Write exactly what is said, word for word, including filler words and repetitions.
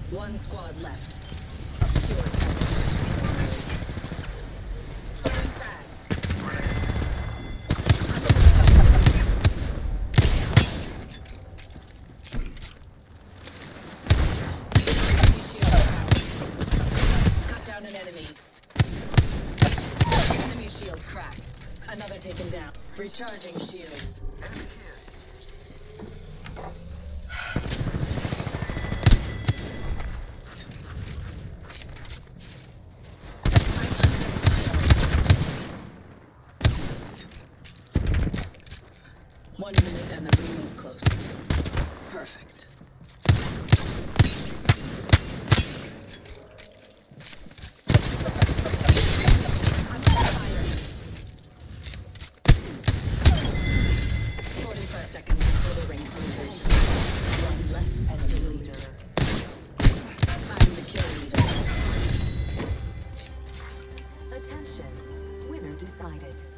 One squad left. Pure test. Throwing frag. Enemy shield cracked. Cut down an enemy. Enemy shield cracked. Another taken down. Recharging shields. One minute and the ring is close. Perfect. I'm firing. forty-five seconds until the ring closes. One less enemy leader. I'm the kill leader. Attention. Winner decided.